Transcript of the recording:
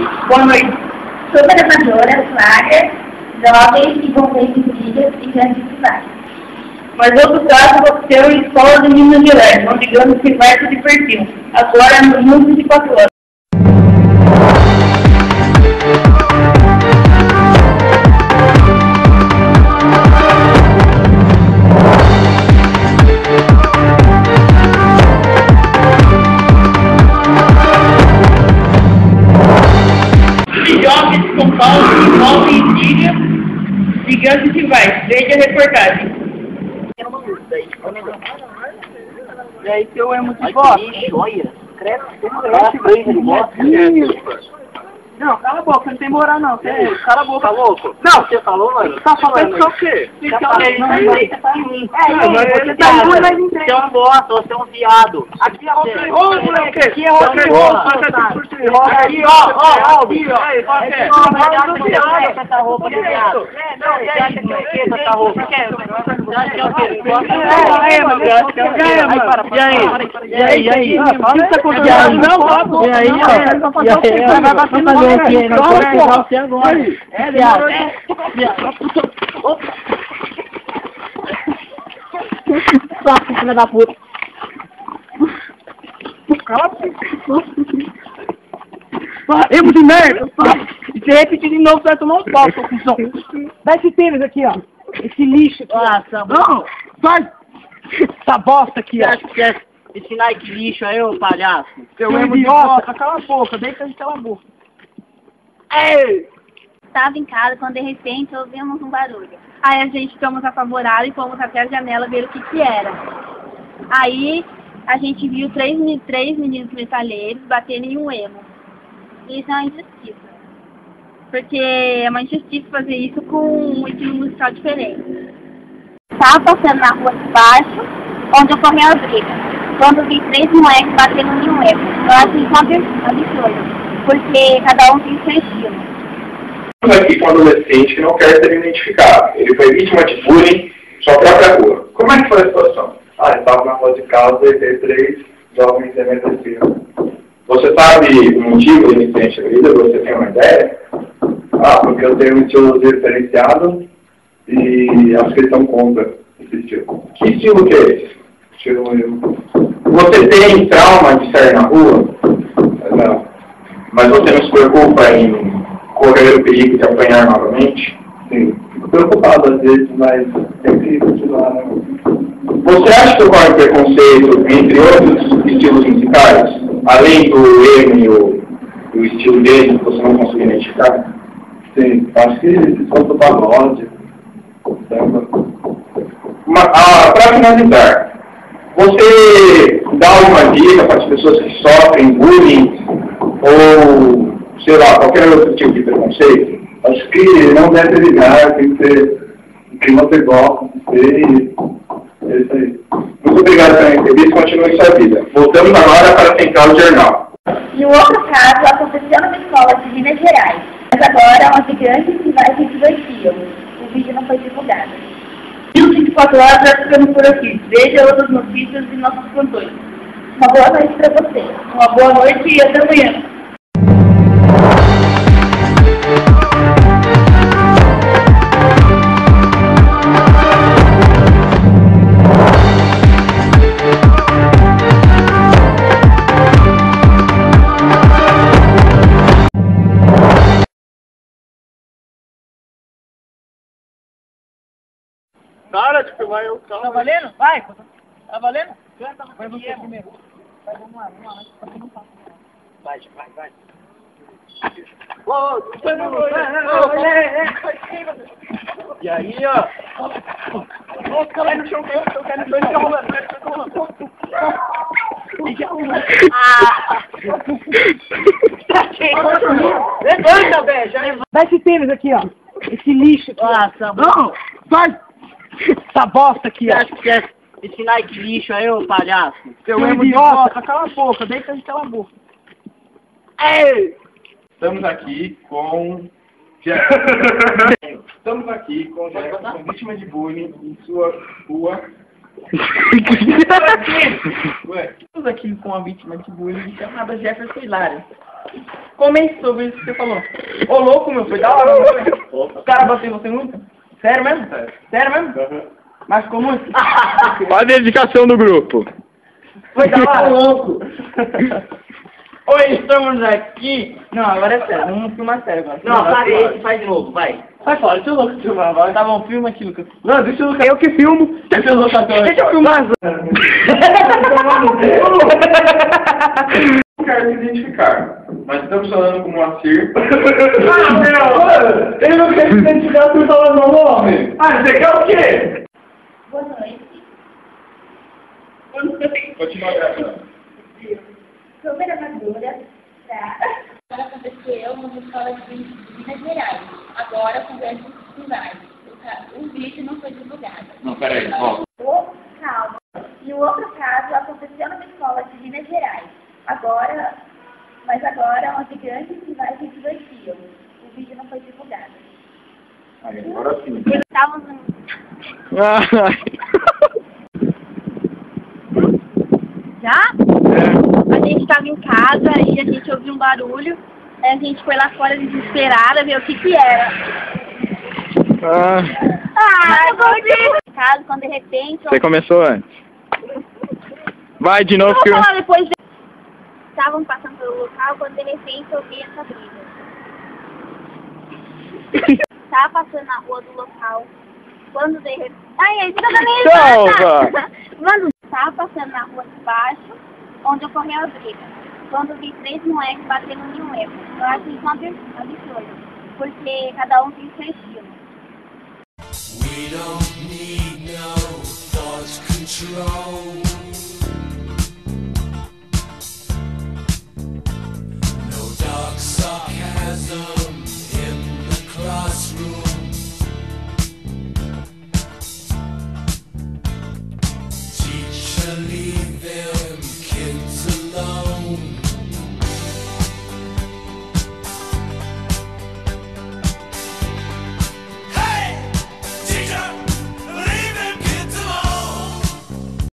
Boa noite. Sou vereadora, Flávia, jovens envolventes em brigas e grandes cidades. Mas outro caso aconteceu em escola de Minas Gerais, onde digamos que vai se divertir. Agora nos mundo de 4 horas. Jovens de São Paulo se envolvem em briga de grandes rivais. Veja a reportagem. E aí, seu emo de voz? Joia! Não, cala a boca, não tem moral não. Você, cala a boca. Tá louco? Não, Você falou, mano? tá falando o quê? Você tá em mim. Você tá muito mais Você é um bosta, você é um viado. Aqui é Você- ô, moleque! Aqui é rock and roll, aqui, ó, essa roupa de viado. Não, você acha que é o que essa roupa? Você acha que é o quê? E aí? O que tá acontecendo? Não, e aí, ó. Vai fazer o quê? Não pode pegar você agora. Viado. Saco, filha da puta. Cala a boca. Erro de merda. Se você repetir de novo, você vai tomar um pau, sua função. Dá esse tênis aqui, ó. Esse lixo. Não, sai. Essa bosta aqui, ó. Esse Nike lixo aí, ô palhaço. Seu idiota. Cala a boca, deita e cala a boca. Ei! Estava em casa quando de repente ouvimos um barulho. Aí a gente ficamos apavorados e fomos até a janela ver o que era. Aí a gente viu três meninos metaleiros batendo em um emo. Isso é uma injustiça. Porque é uma injustiça fazer isso com um estilo musical diferente. Estava passando na rua de baixo, onde ocorreu a briga. Quando vi 3 moleques batendo em um emo. Eu acho isso um absurdo. Porque cada um tem seu estilo. Aqui com um adolescente que não quer ser identificado. Ele foi vítima de bullying em sua própria rua. Como é que foi a situação? Ele estava na rua de casa e veio 3 jovens emergenciam. Você sabe o motivo do incidente da vida? Você tem uma ideia? Porque eu tenho um estilo diferenciado e acho que eles são contra esse estilo. Que estilo que é esse? Estilo eu. Você tem trauma de sair na rua? Não. Mas você não se preocupa em correr o perigo de apanhar novamente? Sim. Fico preocupado às vezes, mas tem que continuar, né? Você acha que ocorre preconceito entre outros estilos musicais? Além do emo e o estilo dele, que você não consegue identificar? Sim. Acho que eles são do pagode, samba. Para finalizar, você dá alguma dica para as pessoas que sofrem bullying ou, sei lá, qualquer outro tipo de preconceito? Acho que não deve ligar, tem que ser o que você gosta de ser e é isso aí. Muito obrigado pela entrevista e continue sua vida. Voltamos agora para a Central do Jornal. E o outro caso aconteceu numa escola de Minas Gerais. Mas agora, onde grandes rivais se divertiam. O vídeo não foi divulgado. E os 24 horas já ficamos por aqui. Veja outras notícias de nossos plantões. Uma boa noite para você. Uma boa noite e até amanhã. Para de filmar eu, calma. Tá valendo? Vai! Tá valendo? Vai você primeiro. Vai, vamos lá. Vai. E aí, ó. Cai no chão, cai no chão, fica rolando. Levanta, velho. Dá esse tênis aqui, ó. Esse lixo aqui. Não, sai. Essa bosta aqui, ó. Esse Nike lixo aí, ô palhaço. Seu idiota. Cala a boca, deita e cala a boca. Ei! Estamos aqui com Estamos aqui com Jefferson, vítima de bullying em sua rua. Ué, estamos aqui com a vítima de bullying chamada Jefferson Hilário. Comente sobre isso que você falou. Ô, louco, meu, foi da hora. O cara bateu em você muito? Sério mesmo? Sério mesmo? Mas ficou muito? Olha a dedicação do grupo. Foi da hora, louco. Oi, estamos aqui. Não, agora é sério, vamos filmar sério agora. Não, faz de novo, vai. Sai fora, deixa o Lucas filmar, vai. Tá bom, filma aqui, Lucas. Não, deixa o Lucas. Eu que filmo. Deixa o Lucas. Deixa eu filmar. Não quero se identificar, mas estamos falando com o Moacir. Ah, meu! Ele não quer se identificar por falar meu nome. Ah, você quer o quê? Boa noite. Continua gravando. Sou gravadora, tá? Agora aconteceu numa escola de Minas Gerais. Agora conversa com vários. O vídeo não foi divulgado. Não, peraí, volta. Calma. E o outro caso aconteceu numa escola de Minas Gerais. Mas agora onde grandes rivais se divertiam. O vídeo não foi divulgado. Agora sim. Estávamos Já? A gente estava em casa e a gente ouviu um barulho. Aí a gente foi lá fora desesperada ver o que era. Eu gostei! Caso, quando de repente... Você começou antes. Vai de novo Eu que vou falar depois. Estavam passando pelo local quando de repente eu vi essa briga. Estava passando na rua do local. Quando de repente... Ai, fica da minha Salva! Quando estava passando na rua de baixo, onde ocorreu a briga. Quando vi 3 moleques batendo em um erro. Eu acho isso um absurdo. Porque cada um tem seu estilo. We don't need no thought control.